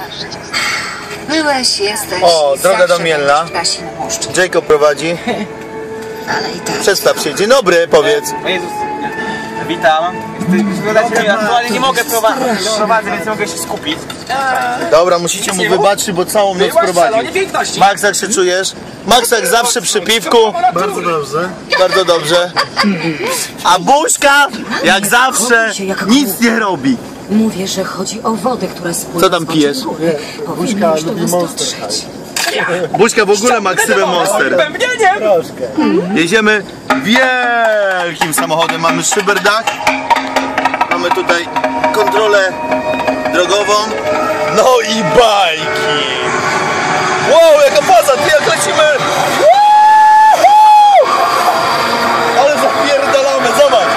Byłeś, jesteś. O, i droga zawsze do Mielna. będziesz Kasim Muszczkiem. Jacob prowadzi. Ale i tak. Przedstaw się. Dzień dobry, powiedz. O Jezus, witam. Aktualnie nie mogę prowadzić, więc nie mogę się skupić. Dobra, musicie mu wybaczyć, bo całą noc prowadził. piękności. Max, jak się czujesz? Max, jak zawsze przy piwku. Bardzo dobrze. Bardzo dobrze. A Buźka, jak zawsze, nic nie robi. Mówię, że chodzi o wodę, która spływa. Co tam pijesz? Powinien już to lubi Monster. dostrzec. Buźka w ogóle ma ksywę Monster. Bębnieniem! Troszkę. Jedziemy wielkim samochodem. Mamy szyberdach. Mamy tutaj kontrolę drogową. No i bajki. Wow, jaka faza, ty jak lecimy. Woohoo! Ale zapierdalamy, zobacz.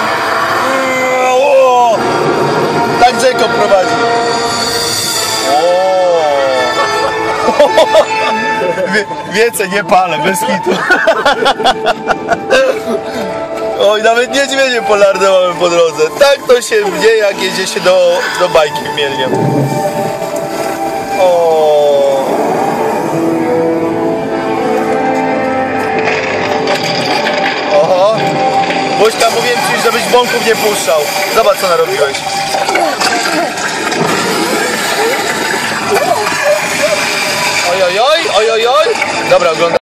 Wow. Tak Jacob prowadzi. Więcej nie palę, bez hitu. Oj, nawet niedźwiedzie polarne mamy po drodze. Tak to się dzieje, jak jedzie się do bajki w Mielnie. O. Oho. Buźka, mówiłem ci, żebyś bąków nie puszczał. Zobacz, co narobiłeś. Oj. Dobra, oglądam.